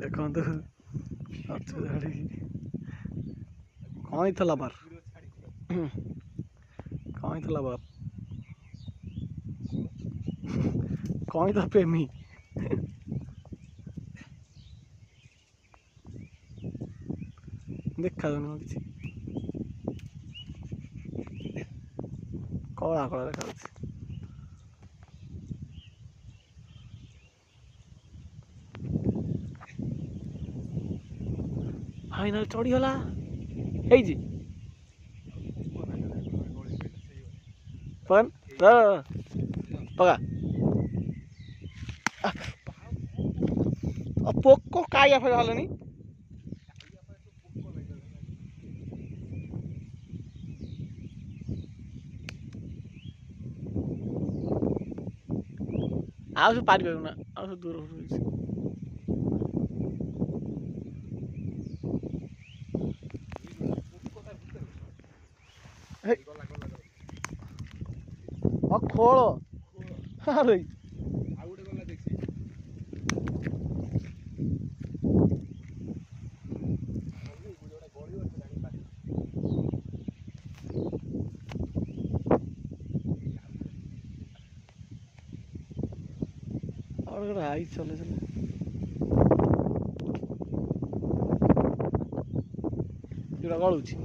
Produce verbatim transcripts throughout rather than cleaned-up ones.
देखो कहीं थला बार कहीं थला बार कहीं तो प्रेमी देखा जाऊन किसी कला कला देखा फाइनाल चढ़ीगला है पकन पका पोक काय फिर हलनी आउ पारि ना आउ दूर खोल अरे और आई चले चले जोड़ा गलुची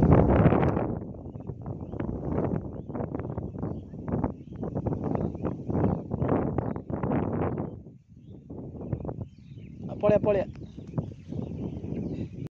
पड़े पड़े